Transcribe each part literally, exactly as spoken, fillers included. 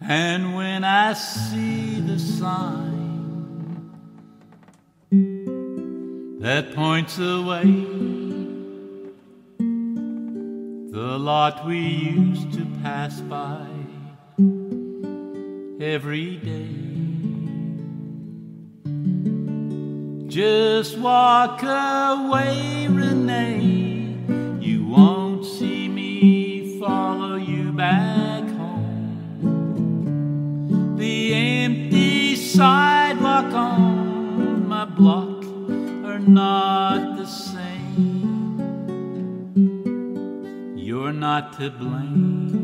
And when I see the sign that points away, the lot we used to pass by every day, just walk away, Renee. You won't see me follow you back home. The empty sidewalk on my block are not the same. You're not to blame.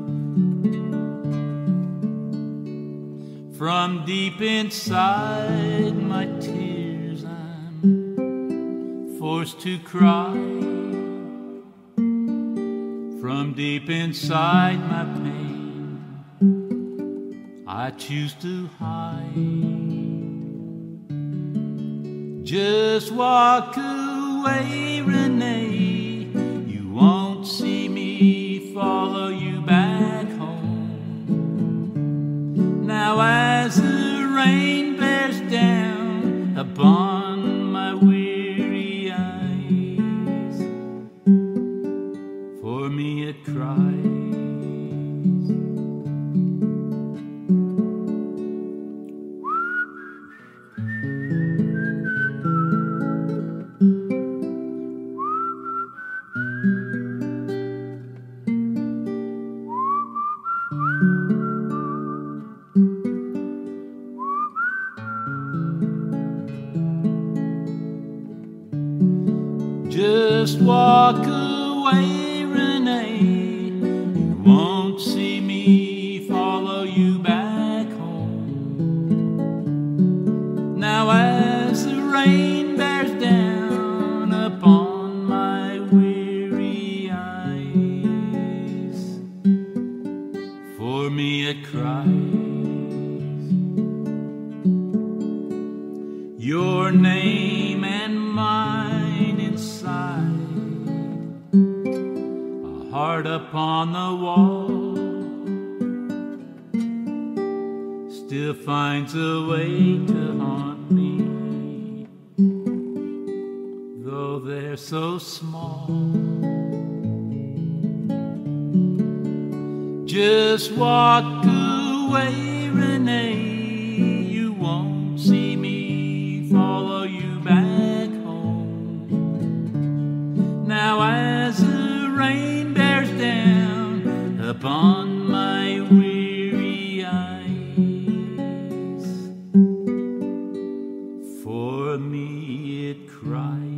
From deep inside my tears I'm forced to cry. From deep inside my pain I choose to hide. Just walk away, Renee. You won't see me follow you back home. Now as the rain bears down upon my weary eyes, for me it cries. Just walk away, Renee. You won't see me follow you back home. Now as the rain bears down upon my weary eyes, for me it cries. Your name and mine inside a heart upon the wall still finds a way to haunt me, though they're so small. Just walk away, Renee. You won't see me follow you back home. Now as the rain bears down upon my weary eyes, for me it cries.